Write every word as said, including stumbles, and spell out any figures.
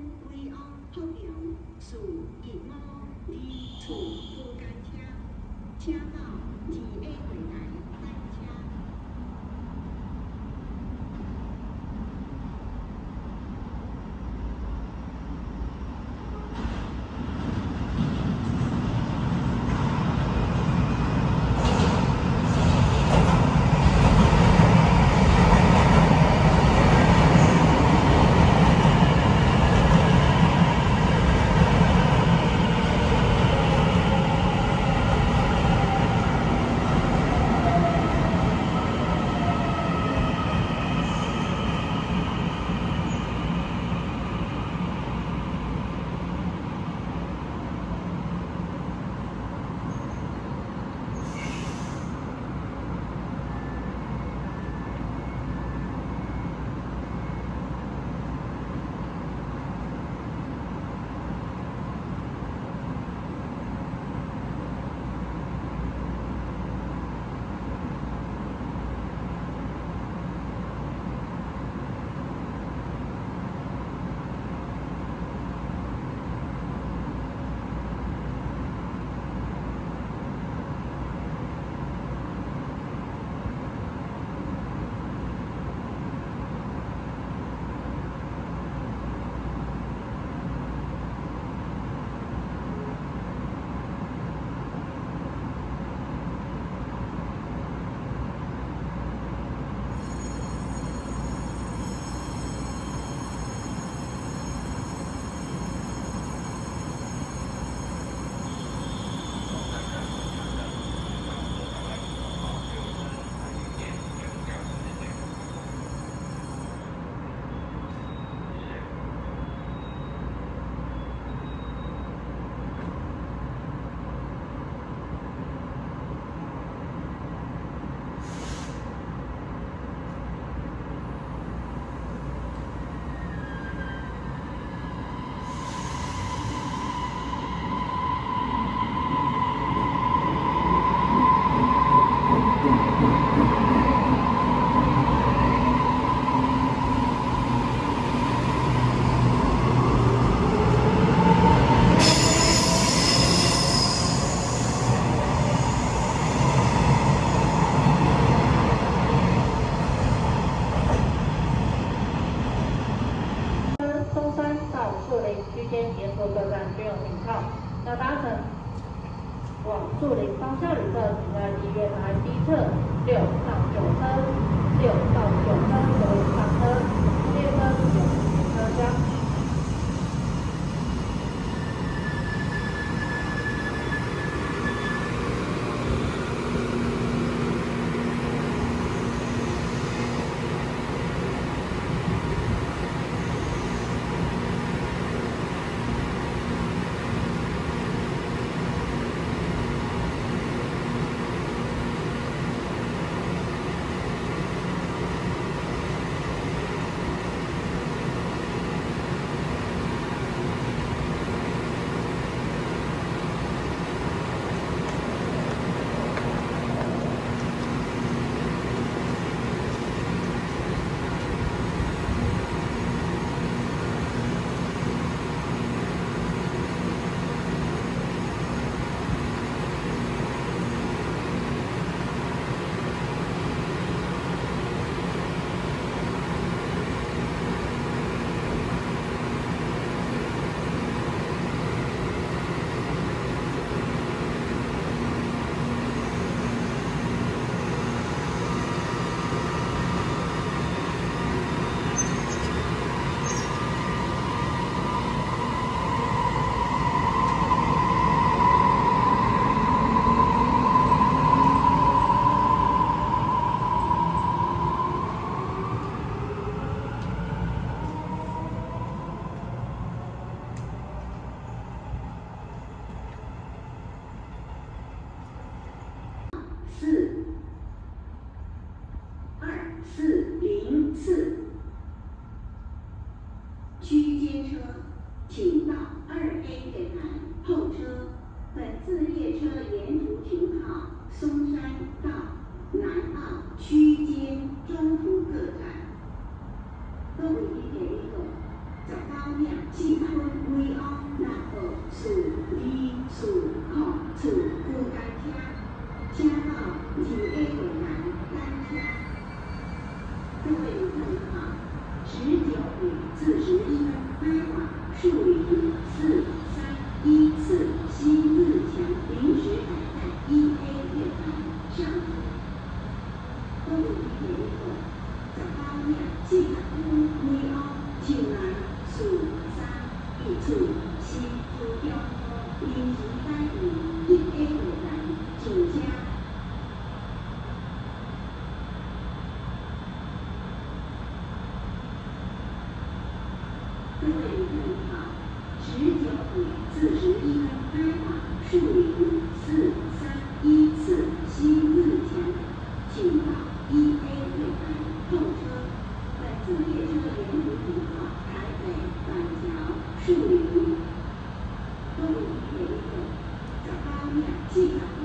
归安后苗属乙卯地处不干车，请到二 A 柜台等车。 区间沿途各站均有停靠。要搭乘往树林方向旅客，请在第一月台第一侧六到九车、六到九车为上车，列车有车厢。 面进村威安南二四二四号次不干车，车到二 A 回南单车。各位同好，十九点四十一分开往树林四三一次西自强临时改在一 A 月台上车。各位旅客，十九点四十分威安进来四三一次西自强临时改于一 A 月台上车。各位旅客，十九点四十一分开往树林四三一次西自强，请到一 A 月台候车。本次列车沿途停靠台北、板桥、树林。各位旅客，十九点四十